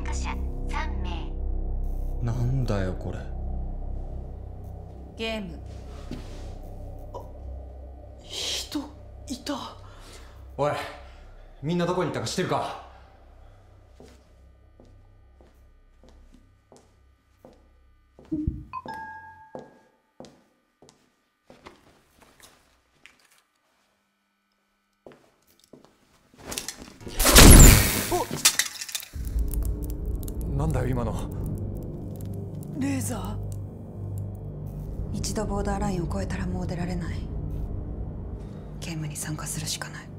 加者3名。 なんだよこれ。 ゲーム。 人いた。おい、みんなどこに行ったか知ってるか？ なんだよ今の。 レーザー。 一度ボーダーラインを越えたらもう出られない。ゲームに参加するしかない。